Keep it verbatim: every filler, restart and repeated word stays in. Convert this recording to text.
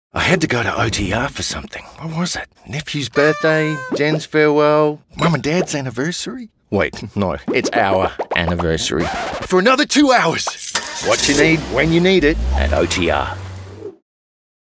I had to go to O T R for something. What was it? Nephew's birthday, Jen's farewell, Mum and Dad's anniversary? Wait, no, it's our anniversary. For another two hours. What you need, when you need it, at O T R.